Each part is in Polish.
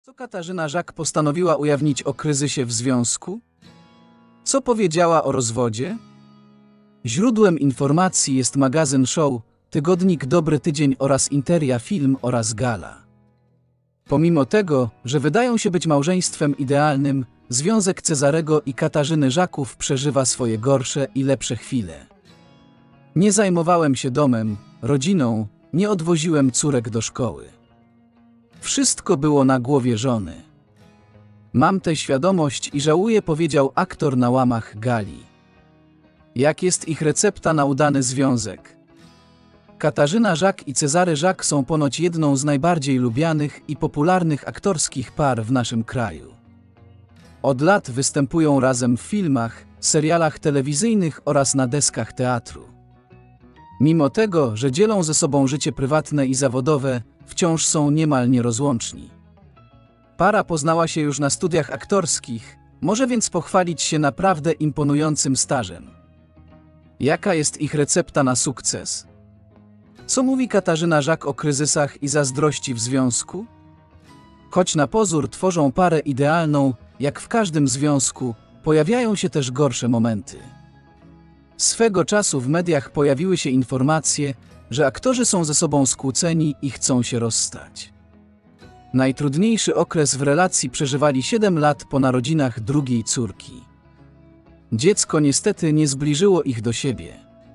Co Katarzyna Żak postanowiła ujawnić o kryzysie w związku? Co powiedziała o rozwodzie? Źródłem informacji jest magazyn Show, tygodnik Dobry Tydzień oraz Interia Film oraz Gala. Pomimo tego, że wydają się być małżeństwem idealnym, związek Cezarego i Katarzyny Żaków przeżywa swoje gorsze i lepsze chwile. Nie zajmowałem się domem, rodziną, nie odwoziłem córek do szkoły. Wszystko było na głowie żony. Mam tę świadomość i żałuję, powiedział aktor na łamach gali. Jak jest ich recepta na udany związek? Katarzyna Żak i Cezary Żak są ponoć jedną z najbardziej lubianych i popularnych aktorskich par w naszym kraju. Od lat występują razem w filmach, serialach telewizyjnych oraz na deskach teatru. Mimo tego, że dzielą ze sobą życie prywatne i zawodowe, wciąż są niemal nierozłączni. Para poznała się już na studiach aktorskich, może więc pochwalić się naprawdę imponującym stażem. Jaka jest ich recepta na sukces? Co mówi Katarzyna Żak o kryzysach i zazdrości w związku? Choć na pozór tworzą parę idealną, jak w każdym związku, pojawiają się też gorsze momenty. Swego czasu w mediach pojawiły się informacje, że aktorzy są ze sobą skłóceni i chcą się rozstać. Najtrudniejszy okres w relacji przeżywali 7 lat po narodzinach drugiej córki. Dziecko niestety nie zbliżyło ich do siebie.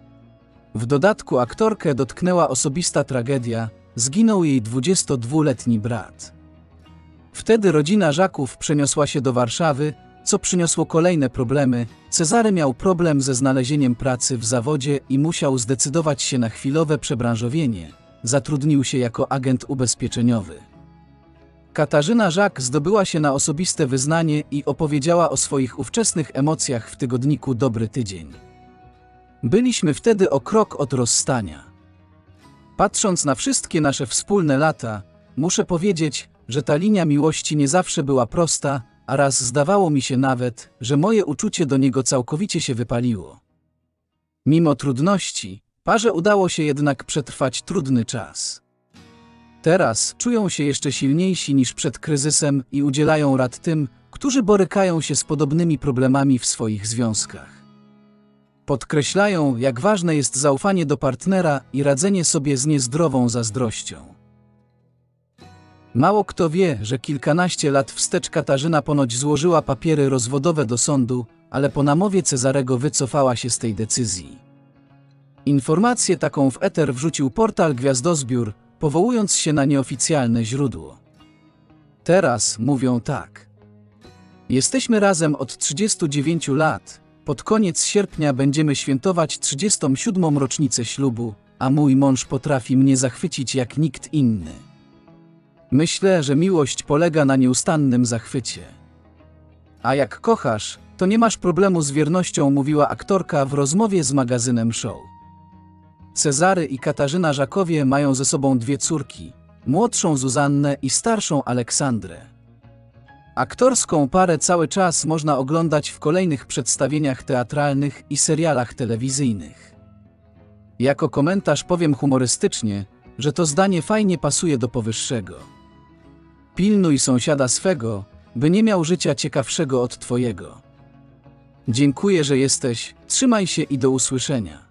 W dodatku aktorkę dotknęła osobista tragedia, zginął jej 22-letni brat. Wtedy rodzina Żaków przeniosła się do Warszawy, co przyniosło kolejne problemy. Cezary miał problem ze znalezieniem pracy w zawodzie i musiał zdecydować się na chwilowe przebranżowienie. Zatrudnił się jako agent ubezpieczeniowy. Katarzyna Żak zdobyła się na osobiste wyznanie i opowiedziała o swoich ówczesnych emocjach w tygodniku Dobry Tydzień. Byliśmy wtedy o krok od rozstania. Patrząc na wszystkie nasze wspólne lata, muszę powiedzieć, że ta linia miłości nie zawsze była prosta, a raz zdawało mi się nawet, że moje uczucie do niego całkowicie się wypaliło. Mimo trudności, parze udało się jednak przetrwać trudny czas. Teraz czują się jeszcze silniejsi niż przed kryzysem i udzielają rad tym, którzy borykają się z podobnymi problemami w swoich związkach. Podkreślają, jak ważne jest zaufanie do partnera i radzenie sobie z niezdrową zazdrością. Mało kto wie, że kilkanaście lat wstecz Katarzyna ponoć złożyła papiery rozwodowe do sądu, ale po namowie Cezarego wycofała się z tej decyzji. Informację taką w eter wrzucił portal Gwiazdozbiór, powołując się na nieoficjalne źródło. Teraz mówią tak. Jesteśmy razem od 39 lat, pod koniec sierpnia będziemy świętować 37. rocznicę ślubu, a mój mąż potrafi mnie zachwycić jak nikt inny. Myślę, że miłość polega na nieustannym zachwycie. A jak kochasz, to nie masz problemu z wiernością, mówiła aktorka w rozmowie z magazynem Show. Cezary i Katarzyna Żakowie mają ze sobą 2 córki, młodszą Zuzannę i starszą Aleksandrę. Aktorską parę cały czas można oglądać w kolejnych przedstawieniach teatralnych i serialach telewizyjnych. Jako komentarz powiem humorystycznie, że to zdanie fajnie pasuje do powyższego. Pilnuj sąsiada swego, by nie miał życia ciekawszego od twojego. Dziękuję, że jesteś, trzymaj się i do usłyszenia.